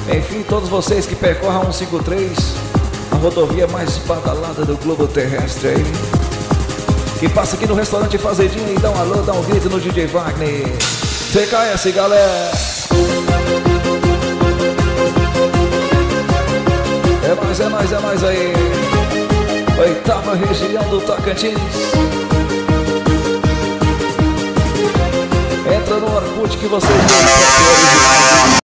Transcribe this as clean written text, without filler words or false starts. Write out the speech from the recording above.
Enfim, todos vocês que percorram a 153, a rodovia mais badalada do globo terrestre aí, que passa aqui no restaurante Fazendinha e dá um alô, dá um grito no DJ Wagner. TKS, galera. É mais aí. Oitava região do Tocantins. Entra no Orkut que vocês vão